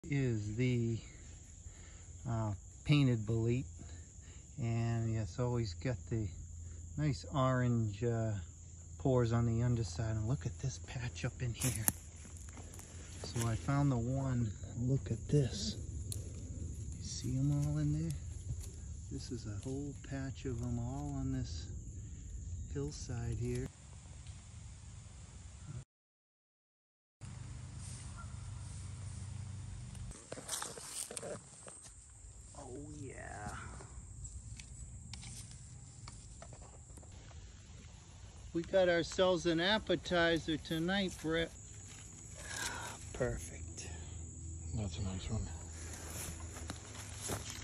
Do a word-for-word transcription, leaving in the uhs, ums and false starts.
Is the uh, painted bolete, and it's always got the nice orange uh, pores on the underside. And look at this patch up in here. So I found the one. Look at this. You see them all in there? This is a whole patch of them all on this hillside here. Oh yeah. We got ourselves an appetizer tonight, Brett. Perfect. That's a nice one.